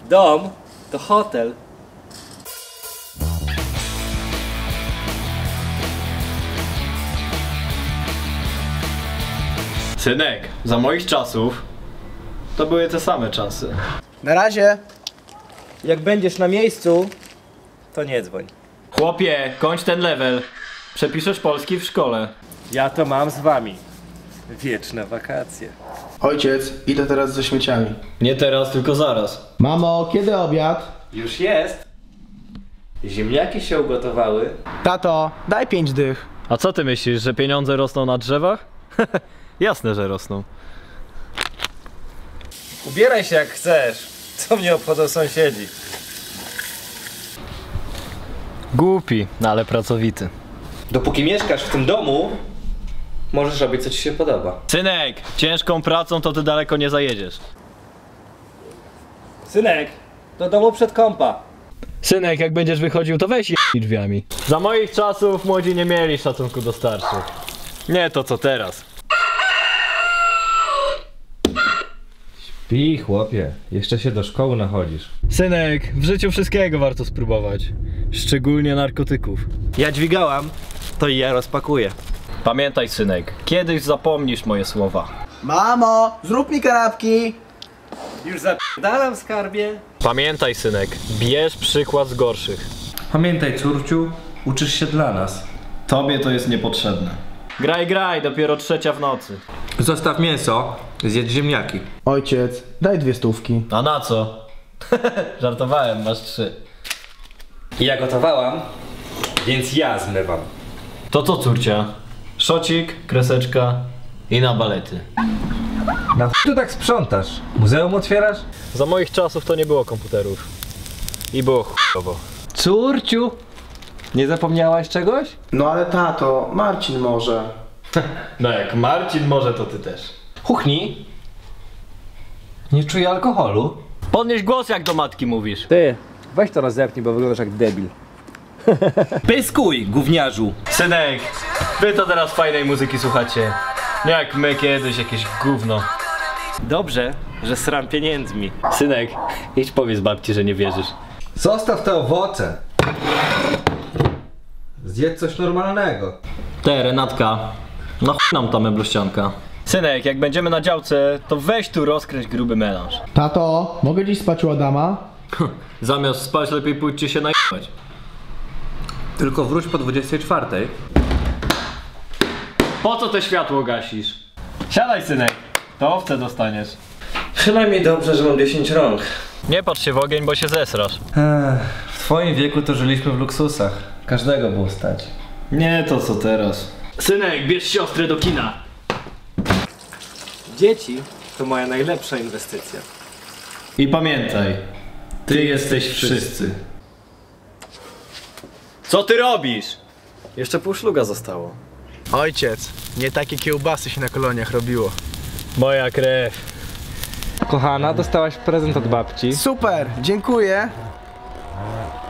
Dom to hotel. Synek, za moich czasów to były te same czasy. Na razie. Jak będziesz na miejscu, to nie dzwoń. Chłopie, kończ ten level. Przepiszesz polski w szkole. Ja to mam z wami. Wieczne wakacje. Ojciec, idę teraz ze śmieciami. Nie teraz, tylko zaraz. Mamo, kiedy obiad? Już jest. Ziemniaki się ugotowały. Tato, daj 5 dych. A co ty myślisz, że pieniądze rosną na drzewach? Jasne, że rosną. Ubieraj się jak chcesz. Co mnie obchodzą sąsiedzi? Głupi, ale pracowity. Dopóki mieszkasz w tym domu, możesz robić co ci się podoba. Synek, ciężką pracą to ty daleko nie zajedziesz. Synek, do domu przed kąpa. Synek, jak będziesz wychodził, to weź je drzwiami. Za moich czasów młodzi nie mieli szacunku do starszych. Nie to co teraz. Pij, chłopie, jeszcze się do szkoły nachodzisz. Synek, w życiu wszystkiego warto spróbować. Szczególnie narkotyków. Ja dźwigałam, to i ja rozpakuję. Pamiętaj, synek, kiedyś zapomnisz moje słowa. Mamo, zrób mi kanapki. Już zap***dalam, skarbie. Pamiętaj, synek, bierz przykład z gorszych. Pamiętaj, córciu, uczysz się dla nas. Tobie to jest niepotrzebne. Graj, dopiero 3:00 w nocy. Zostaw mięso, zjedz ziemniaki. Ojciec, daj 2 stówki. A na co? Żartowałem, masz 3. Ja gotowałam, więc ja zmywam. To co, córcia? Szocik, kreseczka i na balety. Na tu tak sprzątasz? Muzeum otwierasz? Za moich czasów to nie było komputerów. I było chujowo. Córciu, nie zapomniałaś czegoś? No ale tato, Marcin może. No jak Marcin może, to ty też. Chuchnij. Nie czuję alkoholu. Podnieś głos, jak do matki mówisz. Ty, weź to rozepnij, bo wyglądasz jak debil. Pyskuj, gówniarzu. Synek, wy to teraz fajnej muzyki słuchacie. Nie jak my kiedyś, jakieś gówno. Dobrze, że sram pieniędzmi. Synek, idź powiedz babci, że nie wierzysz. Zostaw te owoce. Zjedz coś normalnego. Te, Renatka, no chuj nam ta meblościanka. Synek, jak będziemy na działce, to weź tu rozkręć gruby melanż. Tato, mogę dziś spać u Adama? Zamiast spać, lepiej pójdźcie się najebać. Tylko wróć po 24. Po co te światło gasisz? Siadaj, synek, to owce dostaniesz. Przynajmniej dobrze, że mam 10 rąk. Nie patrz się w ogień, bo się zesrasz. W twoim wieku to żyliśmy w luksusach. Każdego było stać. Nie to co teraz. Synek, bierz siostrę do kina. Dzieci to moja najlepsza inwestycja. I pamiętaj, ty jesteś wszyscy. Co ty robisz? Jeszcze pół szluga zostało. Ojciec, nie takie kiełbasy się na koloniach robiło. Moja krew. Kochana, dostałaś prezent od babci. Super, dziękuję.